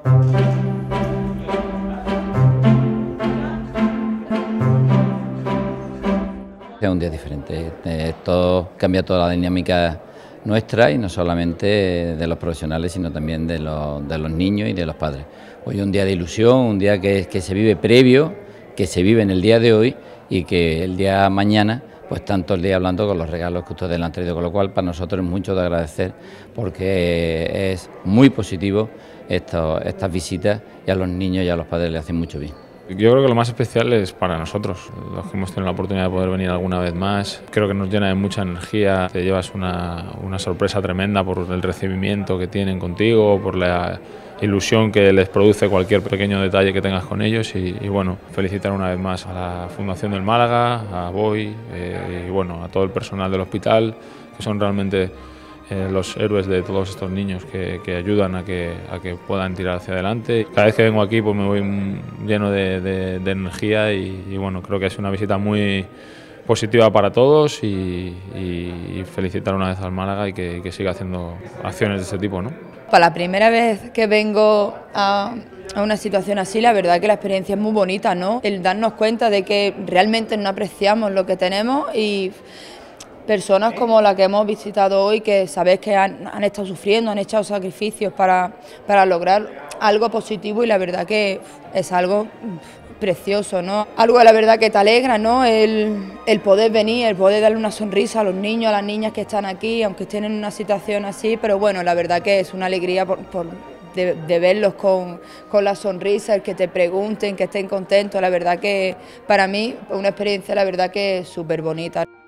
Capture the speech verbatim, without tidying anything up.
Es un día diferente, esto cambia toda la dinámica nuestra y no solamente de los profesionales, sino también de los, de los niños y de los padres. Hoy es un día de ilusión, un día que, que se vive previo, que se vive en el día de hoy y que el día mañana, pues tanto el día hablando con los regalos que ustedes le han traído, con lo cual para nosotros es mucho de agradecer porque es muy positivo esto, estas visitas y a los niños y a los padres les hacen mucho bien. Yo creo que lo más especial es para nosotros, los que hemos tenido la oportunidad de poder venir alguna vez más. Creo que nos llena de mucha energía, te llevas una, una sorpresa tremenda por el recibimiento que tienen contigo, por la ilusión que les produce cualquier pequeño detalle que tengas con ellos y, y bueno, felicitar una vez más a la Fundación del Málaga, a Boy eh, y bueno, a todo el personal del hospital, que son realmente Eh, los héroes de todos estos niños que, que ayudan a que, a que puedan tirar hacia adelante. Cada vez que vengo aquí pues me voy lleno de, de, de energía y, y bueno, creo que es una visita muy positiva para todos y, y, y felicitar una vez al Málaga y que, que siga haciendo acciones de este tipo, ¿no? Para la primera vez que vengo a, a una situación así, la verdad que la experiencia es muy bonita, ¿no? El darnos cuenta de que realmente no apreciamos lo que tenemos y personas como la que hemos visitado hoy, que sabéis que han, han estado sufriendo, han echado sacrificios para, para lograr algo positivo y la verdad que es algo precioso, ¿no? Algo la verdad que te alegra, ¿no? El, el poder venir, el poder darle una sonrisa a los niños, a las niñas que están aquí, aunque estén en una situación así, pero bueno, la verdad que es una alegría por, por de, de verlos con, con la sonrisa, el que te pregunten, que estén contentos, la verdad que para mí es una experiencia la verdad que es súper bonita.